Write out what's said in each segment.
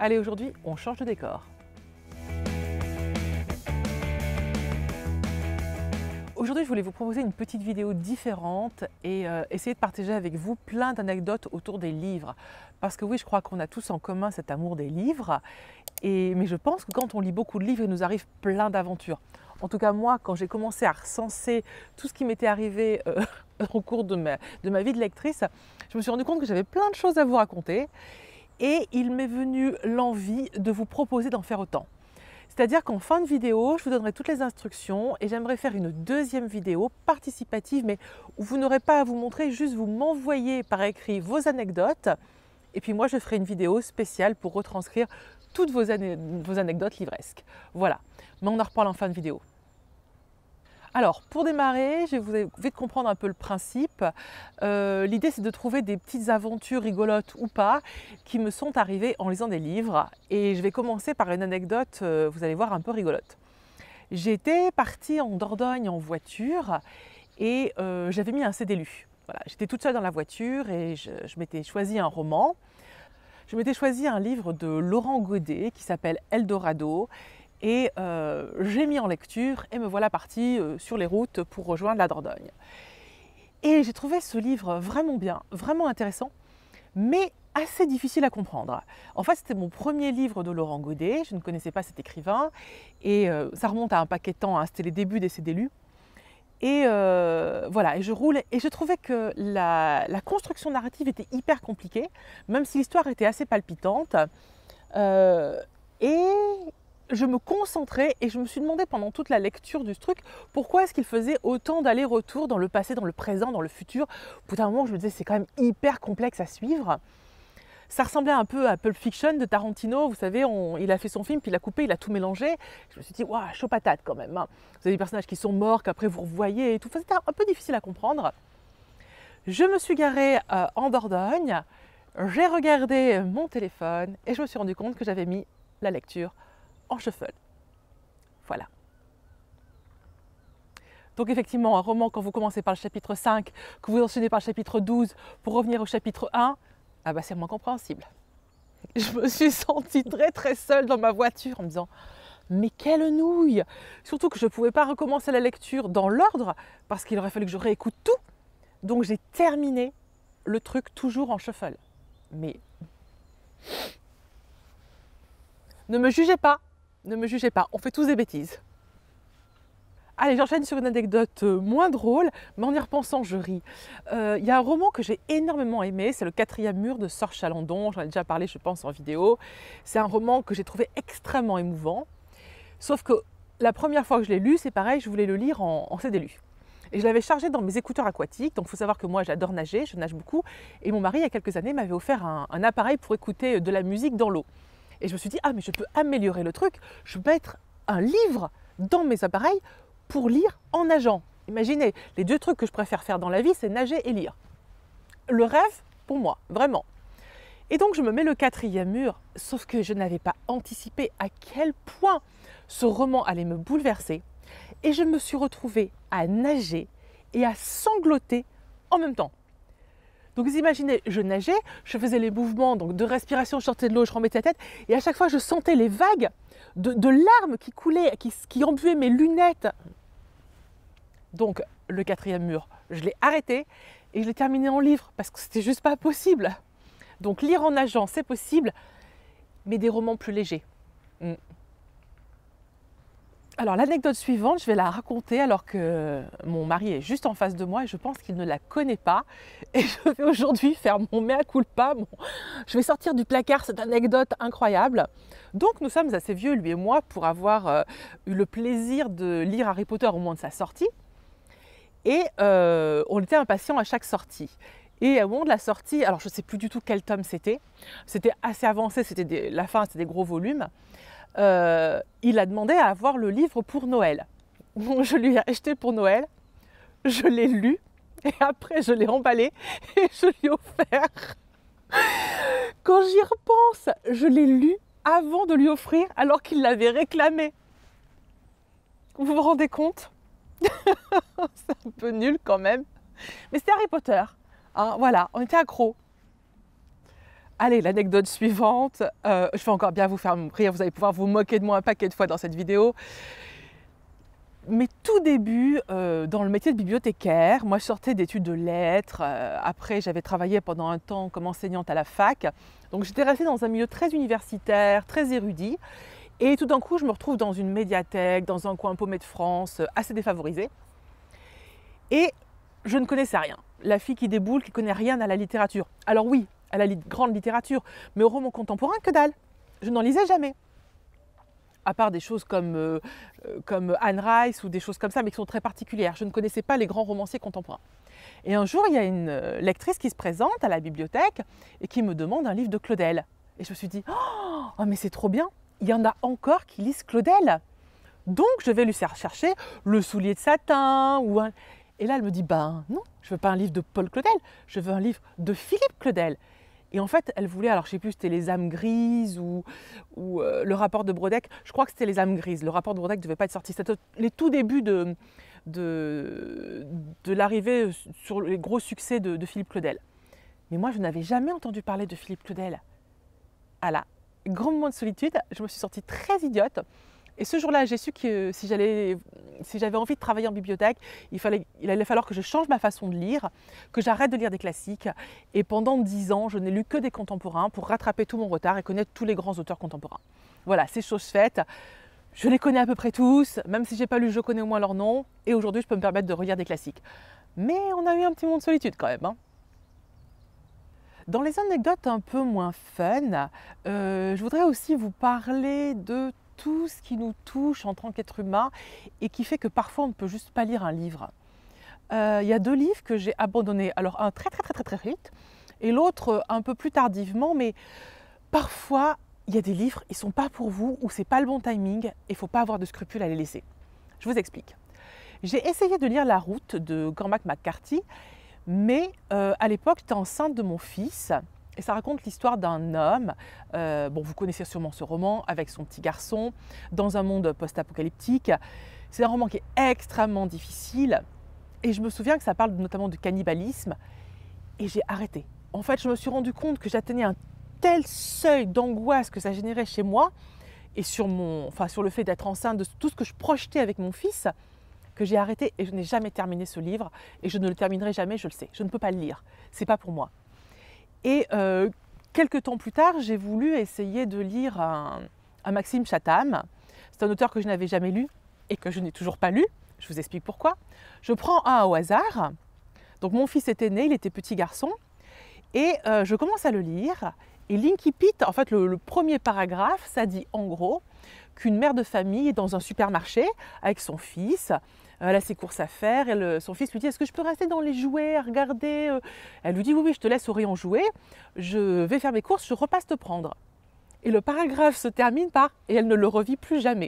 Allez, aujourd'hui, on change de décor. Aujourd'hui, je voulais vous proposer une petite vidéo différente et essayer de partager avec vous plein d'anecdotes autour des livres. Parce que oui, je crois qu'on a tous en commun cet amour des livres. Mais je pense que quand on lit beaucoup de livres, il nous arrive plein d'aventures. En tout cas, moi, quand j'ai commencé à recenser tout ce qui m'était arrivé au cours de ma vie de lectrice, je me suis rendu compte que j'avais plein de choses à vous raconter. Et il m'est venu l'envie de vous proposer d'en faire autant. C'est-à-dire qu'en fin de vidéo, je vous donnerai toutes les instructions et j'aimerais faire une deuxième vidéo participative, mais où vous n'aurez pas à vous montrer, juste vous m'envoyez par écrit vos anecdotes. Et puis moi, je ferai une vidéo spéciale pour retranscrire toutes vos anecdotes livresques. Voilà, mais on en reparle en fin de vidéo. Alors, pour démarrer, je vais vous vite comprendre un peu le principe. L'idée, c'est de trouver des petites aventures rigolotes ou pas qui me sont arrivées en lisant des livres. Et je vais commencer par une anecdote, vous allez voir, un peu rigolote. J'étais partie en Dordogne en voiture et j'avais mis un CD lu. Voilà, j'étais toute seule dans la voiture et je m'étais choisi un roman. Je m'étais choisi un livre de Laurent Godet qui s'appelle Eldorado. Et j'ai mis en lecture et me voilà partie sur les routes pour rejoindre la Dordogne. Et j'ai trouvé ce livre vraiment bien, vraiment intéressant, mais assez difficile à comprendre. En fait, c'était mon premier livre de Laurent Godet, je ne connaissais pas cet écrivain, et ça remonte à un paquet de temps, hein, c'était les débuts des CD lus. Et voilà, et je roule, et je trouvais que la construction narrative était hyper compliquée, même si l'histoire était assez palpitante. Et je me concentrais et je me suis demandé pendant toute la lecture du truc pourquoi est-ce qu'il faisait autant d'allers-retours dans le passé, dans le présent, dans le futur. Au bout d'un moment, je me disais c'est quand même hyper complexe à suivre. Ça ressemblait un peu à Pulp Fiction de Tarantino, vous savez, il a fait son film, puis il a coupé, il a tout mélangé. Je me suis dit, waouh, chaud patate quand même. Hein. Vous avez des personnages qui sont morts, qu'après vous revoyez et tout. Enfin, c'était un peu difficile à comprendre. Je me suis garée en Dordogne, j'ai regardé mon téléphone et je me suis rendu compte que j'avais mis la lecture en shuffle. Voilà. Donc effectivement, un roman, quand vous commencez par le chapitre 5, que vous enchaînez par le chapitre 12 pour revenir au chapitre 1, ah bah c'est moins compréhensible. Je me suis sentie très très seule dans ma voiture en me disant « mais quelle nouille !» Surtout que je ne pouvais pas recommencer la lecture dans l'ordre parce qu'il aurait fallu que je réécoute tout. Donc j'ai terminé le truc toujours en shuffle. Mais ne me jugez pas. Ne me jugez pas, on fait tous des bêtises. Allez, j'enchaîne sur une anecdote moins drôle, mais en y repensant, je ris. Il y a un roman que j'ai énormément aimé, c'est Le 4e mur de Sorche Chalandon. J'en ai déjà parlé, je pense, en vidéo. C'est un roman que j'ai trouvé extrêmement émouvant. Sauf que la première fois que je l'ai lu, c'est pareil, je voulais le lire en CD lu. Et je l'avais chargé dans mes écouteurs aquatiques. Donc, il faut savoir que moi, j'adore nager, je nage beaucoup. Et mon mari, il y a quelques années, m'avait offert un appareil pour écouter de la musique dans l'eau. Et je me suis dit, ah mais je peux améliorer le truc, je peux mettre un livre dans mes appareils pour lire en nageant. Imaginez, les deux trucs que je préfère faire dans la vie, c'est nager et lire. Le rêve pour moi, vraiment. Et donc je me mets Le 4e mur, sauf que je n'avais pas anticipé à quel point ce roman allait me bouleverser. Et je me suis retrouvée à nager et à sangloter en même temps. Donc vous imaginez, je nageais, je faisais les mouvements donc de respiration, je sortais de l'eau, je remettais la tête, et à chaque fois je sentais les vagues de larmes qui coulaient, qui embuaient mes lunettes. Donc Le 4e mur, je l'ai arrêté et je l'ai terminé en livre parce que c'était juste pas possible. Donc lire en nageant, c'est possible, mais des romans plus légers. Alors l'anecdote suivante, je vais la raconter alors que mon mari est juste en face de moi et je pense qu'il ne la connaît pas. Et je vais aujourd'hui faire mon mea culpa. Je vais sortir du placard cette anecdote incroyable. Donc nous sommes assez vieux, lui et moi, pour avoir eu le plaisir de lire Harry Potter au moment de sa sortie. Et on était impatients à chaque sortie. Et au moment de la sortie, alors je ne sais plus du tout quel tome c'était assez avancé, la fin, c'était des gros volumes. Il a demandé à avoir le livre pour Noël. Donc, je lui ai acheté pour Noël, je l'ai lu et après je l'ai emballé et je lui ai offert. Quand j'y repense, je l'ai lu avant de lui offrir alors qu'il l'avait réclamé. Vous vous rendez compte? C'est un peu nul quand même. Mais c'était Harry Potter. Hein, voilà, on était accros. Allez, l'anecdote suivante, je vais encore bien vous faire rire, vous allez pouvoir vous moquer de moi un paquet de fois dans cette vidéo. Mes tout débuts dans le métier de bibliothécaire, moi je sortais d'études de lettres, après j'avais travaillé pendant un temps comme enseignante à la fac, donc j'étais restée dans un milieu très universitaire, très érudit, et tout d'un coup je me retrouve dans une médiathèque, dans un coin paumé de France, assez défavorisé, et je ne connaissais rien. La fille qui déboule, qui ne connaît rien à la littérature. Alors oui, à la grande littérature, mais au roman contemporain, que dalle. Je n'en lisais jamais. À part des choses comme Anne Rice ou des choses comme ça, mais qui sont très particulières. Je ne connaissais pas les grands romanciers contemporains. Et un jour, il y a une lectrice qui se présente à la bibliothèque et qui me demande un livre de Claudel. Et je me suis dit, oh mais c'est trop bien, il y en a encore qui lisent Claudel. Donc, je vais lui faire chercher Le soulier de satin ou un... Et là, elle me dit, ben non, je ne veux pas un livre de Paul Claudel, je veux un livre de Philippe Claudel. Et en fait, elle voulait, alors je ne sais plus, c'était Les âmes grises ou Le rapport de Brodeck. Je crois que c'était Les âmes grises. Le rapport de Brodeck ne devait pas être sorti. C'était les tout débuts de l'arrivée sur les gros succès de Philippe Claudel. Mais moi, je n'avais jamais entendu parler de Philippe Claudel. Ah là, grand moment de solitude, je me suis sentie très idiote. Et ce jour-là, j'ai su que si j'avais envie de travailler en bibliothèque, il allait falloir que je change ma façon de lire, que j'arrête de lire des classiques. Et pendant 10 ans, je n'ai lu que des contemporains pour rattraper tout mon retard et connaître tous les grands auteurs contemporains. Voilà, c'est chose faite. Je les connais à peu près tous, même si je n'ai pas lu, je connais au moins leur nom. Et aujourd'hui, je peux me permettre de relire des classiques. Mais on a eu un petit moment de solitude quand même, hein. Dans les anecdotes un peu moins fun, je voudrais aussi vous parler de tout ce qui nous touche en tant qu'être humain et qui fait que parfois on ne peut juste pas lire un livre. Il y a 2 livres que j'ai abandonnés, alors un très vite et l'autre un peu plus tardivement, mais parfois il y a des livres, ils ne sont pas pour vous ou c'est pas le bon timing et il ne faut pas avoir de scrupules à les laisser. Je vous explique. J'ai essayé de lire La Route de Cormac McCarthy, mais à l'époque j'étais enceinte de mon fils. Et ça raconte l'histoire d'un homme, bon, vous connaissez sûrement ce roman, avec son petit garçon, dans un monde post-apocalyptique. C'est un roman qui est extrêmement difficile. Et je me souviens que ça parle notamment de cannibalisme. Et j'ai arrêté. En fait, je me suis rendu compte que j'atteignais un tel seuil d'angoisse que ça générait chez moi, et sur le fait d'être enceinte, de tout ce que je projetais avec mon fils, que j'ai arrêté et je n'ai jamais terminé ce livre. Et je ne le terminerai jamais, je le sais. Je ne peux pas le lire. C'est pas pour moi. Et quelques temps plus tard, j'ai voulu essayer de lire un Maxime Chatham. C'est un auteur que je n'avais jamais lu et que je n'ai toujours pas lu. Je vous explique pourquoi. Je prends un au hasard. Donc mon fils était né, il était petit garçon. Et je commence à le lire. Et l'incipit, en fait le premier paragraphe, ça dit en gros qu'une mère de famille est dans un supermarché avec son fils. Elle a ses courses à faire, son fils lui dit « Est-ce que je peux rester dans les jouets à regarder ?» Elle lui dit « Oui, je te laisse au rayon jouets, je vais faire mes courses, je repasse te prendre. » Et le paragraphe se termine par « Et elle ne le revit plus jamais. »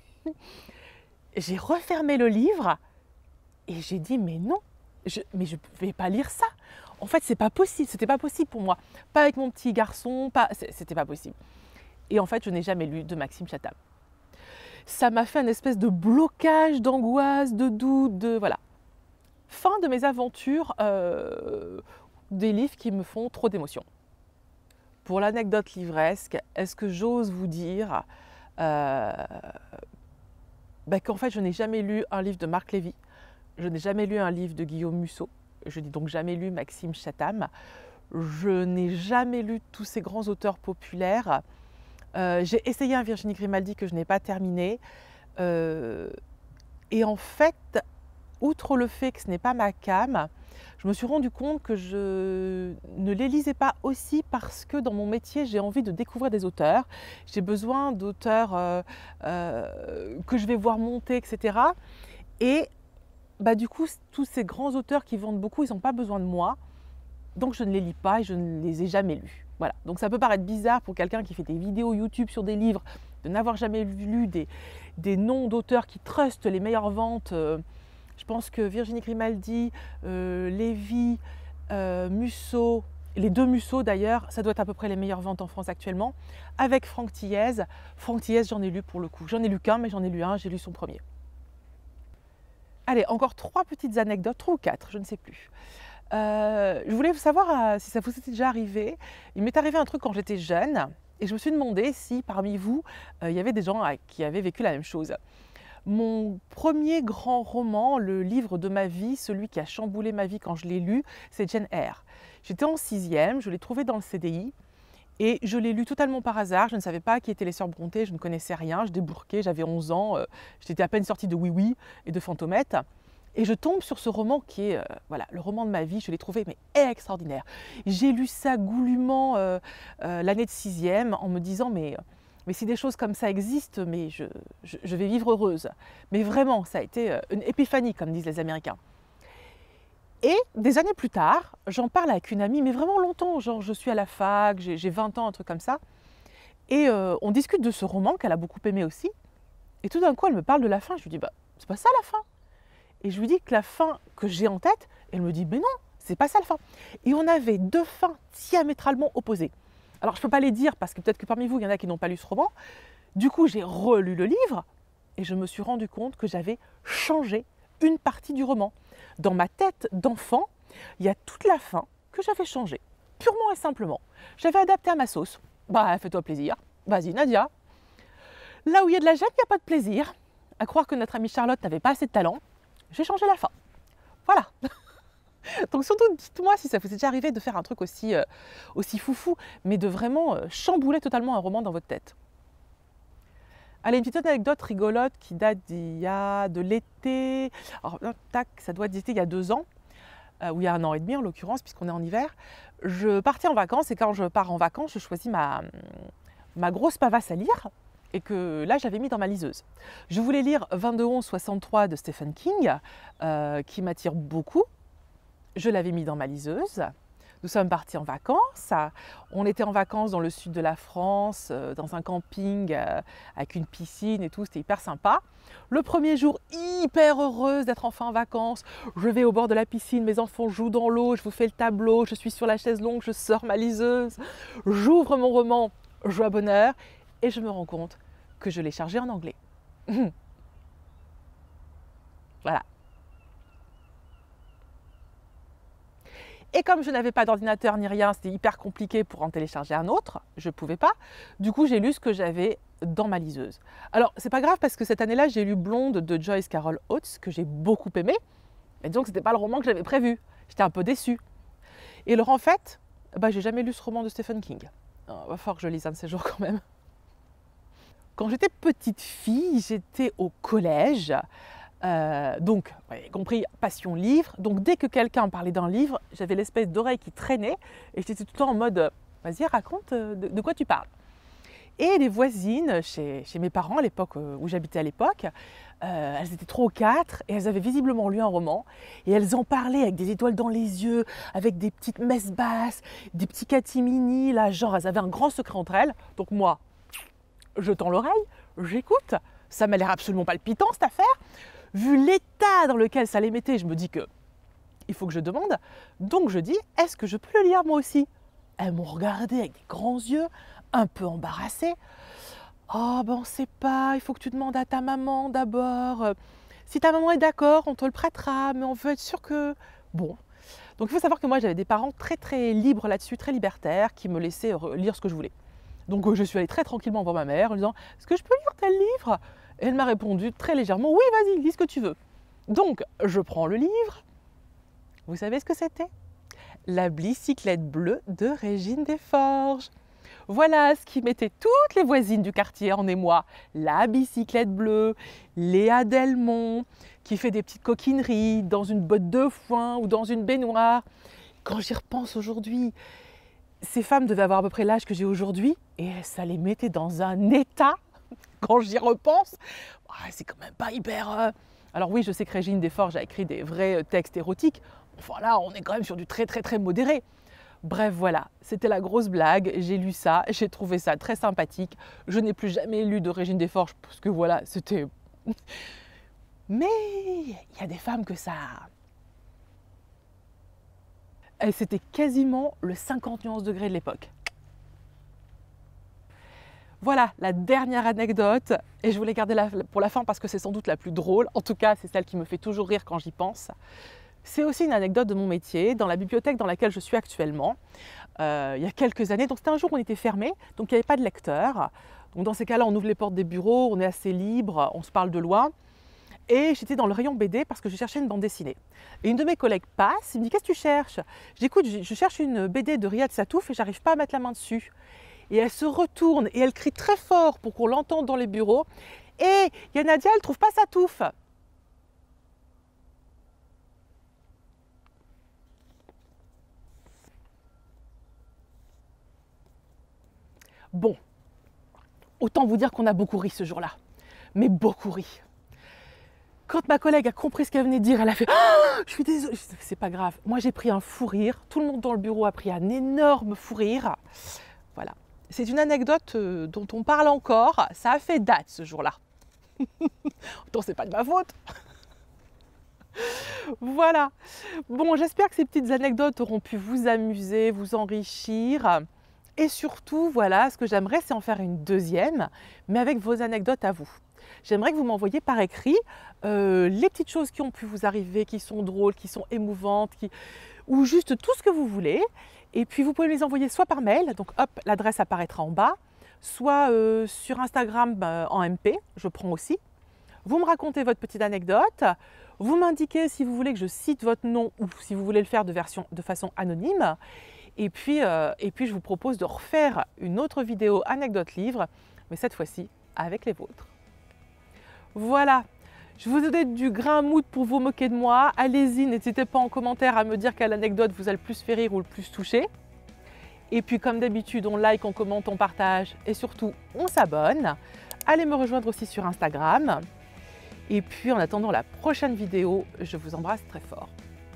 J'ai refermé le livre et j'ai dit « Mais non, mais je ne vais pas lire ça. En fait, c'est pas possible, c'était pas possible pour moi. Pas avec mon petit garçon, c'était pas possible. » Et en fait, je n'ai jamais lu de Maxime Chatham. Ça m'a fait une espèce de blocage, d'angoisse, de doute, voilà. Fin de mes aventures, des livres qui me font trop d'émotions. Pour l'anecdote livresque, est-ce que j'ose vous dire qu'en fait, je n'ai jamais lu un livre de Marc Lévy, je n'ai jamais lu un livre de Guillaume Musso, je n'ai donc jamais lu Maxime Chatham, je n'ai jamais lu tous ces grands auteurs populaires. J'ai essayé un Virginie Grimaldi que je n'ai pas terminé. Et en fait, outre le fait que ce n'est pas ma came, je me suis rendu compte que je ne les lisais pas aussi parce que dans mon métier, j'ai envie de découvrir des auteurs. J'ai besoin d'auteurs que je vais voir monter, etc. Et du coup, tous ces grands auteurs qui vendent beaucoup, ils n'ont pas besoin de moi. Donc je ne les lis pas et je ne les ai jamais lus. Voilà. Donc ça peut paraître bizarre pour quelqu'un qui fait des vidéos YouTube sur des livres, de n'avoir jamais lu des noms d'auteurs qui trustent les meilleures ventes. Je pense que Virginie Grimaldi, Lévy, Musso, les 2 Musso d'ailleurs, ça doit être à peu près les meilleures ventes en France actuellement, avec Franck Thiès. Franck Thiès, j'en ai lu pour le coup. J'en ai lu qu'un, mais j'en ai lu un, j'ai lu son premier. Allez, encore 3 petites anecdotes, 3 ou 4, je ne sais plus. Je voulais savoir si ça vous était déjà arrivé. Il m'est arrivé un truc quand j'étais jeune et je me suis demandé si parmi vous, il y avait des gens qui avaient vécu la même chose. Mon premier grand roman, le livre de ma vie, celui qui a chamboulé ma vie quand je l'ai lu, c'est Jane Eyre. J'étais en 6e, je l'ai trouvé dans le CDI et je l'ai lu totalement par hasard. Je ne savais pas qui étaient les sœurs Brontë, je ne connaissais rien, je débourquais, j'avais 11 ans, j'étais à peine sortie de Oui Oui et de Fantomette. Et je tombe sur ce roman qui est voilà, le roman de ma vie, je l'ai trouvé mais extraordinaire. J'ai lu ça goulûment l'année de 6e en me disant mais si des choses comme ça existent, mais je vais vivre heureuse. Mais vraiment, ça a été une épiphanie, comme disent les Américains. Et des années plus tard, j'en parle avec une amie, mais vraiment longtemps, genre je suis à la fac, j'ai 20 ans, un truc comme ça. Et on discute de ce roman qu'elle a beaucoup aimé aussi. Et tout d'un coup, elle me parle de la fin. Je lui dis, bah, c'est pas ça la fin. Et je lui dis que la fin que j'ai en tête, elle me dit, mais non, c'est pas ça la fin. Et on avait deux fins diamétralement opposées. Alors, je ne peux pas les dire parce que peut-être que parmi vous, il y en a qui n'ont pas lu ce roman. Du coup, j'ai relu le livre et je me suis rendu compte que j'avais changé une partie du roman. Dans ma tête d'enfant, il y a toute la fin que j'avais changée, purement et simplement. J'avais adapté à ma sauce. Bah, fais-toi plaisir. Vas-y, Nadia. Là où il y a de la gêne, il n'y a pas de plaisir. À croire que notre amie Charlotte n'avait pas assez de talent, j'ai changé la fin. Voilà. Donc surtout, dites-moi si ça vous est déjà arrivé de faire un truc aussi foufou, mais de vraiment chambouler totalement un roman dans votre tête. Allez, une petite anecdote rigolote qui date de l'été. Alors, tac, ça doit dater il y a 2 ans, ou il y a 1 an et demi en l'occurrence, puisqu'on est en hiver. Je partais en vacances et quand je pars en vacances, je choisis ma grosse pavasse à lire. Et que là, j'avais mis dans ma liseuse. Je voulais lire 22-11-63 de Stephen King, qui m'attire beaucoup. Je l'avais mis dans ma liseuse. Nous sommes partis en vacances. On était en vacances dans le sud de la France, dans un camping avec une piscine et tout. C'était hyper sympa. Le premier jour, hyper heureuse d'être enfin en vacances. Je vais au bord de la piscine, mes enfants jouent dans l'eau, je vous fais le tableau, je suis sur la chaise longue, je sors ma liseuse, j'ouvre mon roman, joie bonheur. Et je me rends compte que je l'ai chargé en anglais. Voilà. Et comme je n'avais pas d'ordinateur ni rien, c'était hyper compliqué pour en télécharger un autre, je ne pouvais pas. Du coup, j'ai lu ce que j'avais dans ma liseuse. Alors, c'est pas grave parce que cette année-là, j'ai lu Blonde de Joyce Carol Oates, que j'ai beaucoup aimé. Et donc, ce n'était pas le roman que j'avais prévu. J'étais un peu déçue. Et alors, en fait, bah, j'ai jamais lu ce roman de Stephen King. Il va falloir que je lise un de ces jours quand même. Quand j'étais petite fille, j'étais au collège, donc, vous avez compris, passion livre. Donc, dès que quelqu'un parlait d'un livre, j'avais l'espèce d'oreille qui traînait et j'étais tout le temps en mode « vas-y, raconte de quoi tu parles ». Et les voisines, chez mes parents à l'époque, où j'habitais à l'époque, elles étaient 3 ou 4 et elles avaient visiblement lu un roman et elles en parlaient avec des étoiles dans les yeux, avec des petites messes basses, des petits catimini, là, genre elles avaient un grand secret entre elles. Donc moi, je tends l'oreille, j'écoute, ça m'a l'air absolument palpitant cette affaire. Vu l'état dans lequel ça les mettait, je me dis que il faut que je demande. Donc je dis, est-ce que je peux le lire moi aussi? Elles m'ont regardé avec des grands yeux, un peu embarrassées. Oh ben on ne sait pas, il faut que tu demandes à ta maman d'abord. Si ta maman est d'accord, on te le prêtera, mais on veut être sûr que... Bon. Donc il faut savoir que moi j'avais des parents très très libres là-dessus, très libertaires, qui me laissaient lire ce que je voulais. Donc je suis allée très tranquillement voir ma mère en lui disant « Est-ce que je peux lire tel livre ?» Et elle m'a répondu très légèrement « Oui, vas-y, lis ce que tu veux. » Donc je prends le livre. Vous savez ce que c'était? La bicyclette bleue de Régine Desforges. Voilà ce qui mettait toutes les voisines du quartier en émoi. La bicyclette bleue, Léa Delmont, qui fait des petites coquineries dans une botte de foin ou dans une baignoire. Quand j'y repense aujourd'hui, ces femmes devaient avoir à peu près l'âge que j'ai aujourd'hui et ça les mettait dans un état, quand j'y repense, c'est quand même pas hyper... Alors oui, je sais que Régine Desforges a écrit des vrais textes érotiques, enfin là, on est quand même sur du très très très modéré. Bref, voilà, c'était la grosse blague, j'ai lu ça, j'ai trouvé ça très sympathique. Je n'ai plus jamais lu de Régine Desforges parce que voilà, c'était... Mais il y a des femmes que ça... Et c'était quasiment le 50 nuances degrés de l'époque. Voilà la dernière anecdote et je voulais garder pour la fin parce que c'est sans doute la plus drôle. En tout cas, c'est celle qui me fait toujours rire quand j'y pense. C'est aussi une anecdote de mon métier, dans la bibliothèque dans laquelle je suis actuellement, il y a quelques années. Donc c'était un jour où on était fermé, donc il n'y avait pas de lecteur. Donc dans ces cas-là, on ouvre les portes des bureaux, on est assez libre, on se parle de loin. Et j'étais dans le rayon BD parce que je cherchais une bande dessinée. Et une de mes collègues passe, il me dit « Qu'est-ce que tu cherches ?» Je dis « Écoute, je cherche une BD de Riyad Satouf et j'arrive pas à mettre la main dessus. » Et elle se retourne et elle crie très fort pour qu'on l'entende dans les bureaux. « Et il y a Nadia, elle trouve pas Satouf !» Bon, autant vous dire qu'on a beaucoup ri ce jour-là, mais beaucoup ri. Quand ma collègue a compris ce qu'elle venait de dire, elle a fait « Oh, je suis désolée !» C'est pas grave. Moi, j'ai pris un fou rire. Tout le monde dans le bureau a pris un énorme fou rire. Voilà. C'est une anecdote dont on parle encore. Ça a fait date ce jour-là. Autant c'est pas de ma faute. Voilà. Bon, j'espère que ces petites anecdotes auront pu vous amuser, vous enrichir. Et surtout, voilà, ce que j'aimerais, c'est en faire une deuxième, mais avec vos anecdotes à vous. J'aimerais que vous m'envoyiez par écrit les petites choses qui ont pu vous arriver, qui sont drôles, qui sont émouvantes, ou juste tout ce que vous voulez. Et puis vous pouvez les envoyer soit par mail, donc hop, l'adresse apparaîtra en bas, soit sur Instagram en MP, je prends aussi. Vous me racontez votre petite anecdote, vous m'indiquez si vous voulez que je cite votre nom ou si vous voulez le faire de façon anonyme. Et puis je vous propose de refaire une autre vidéo anecdote livre, mais cette fois-ci avec les vôtres. Voilà, je vous donne du grain à moudre pour vous moquer de moi. Allez-y, n'hésitez pas en commentaire à me dire quelle anecdote vous a le plus fait rire ou le plus touché. Et puis comme d'habitude, on like, on commente, on partage et surtout on s'abonne. Allez me rejoindre aussi sur Instagram. Et puis en attendant la prochaine vidéo, je vous embrasse très fort.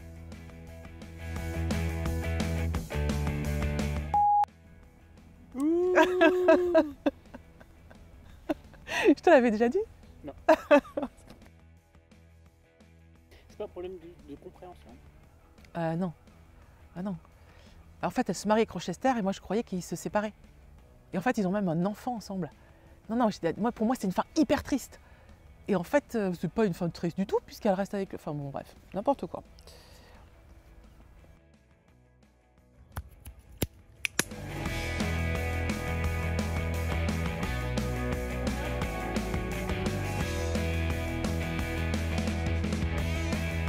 Je te l'avais déjà dit? Non. C'est pas un problème de compréhension? Non. Ah non. En fait, elle se marie avec Rochester et moi je croyais qu'ils se séparaient. Et en fait, ils ont même un enfant ensemble. Non, pour moi, c'est une fin hyper triste. Et en fait, c'est pas une fin triste du tout puisqu'elle reste avec... Enfin bon, bref, n'importe quoi.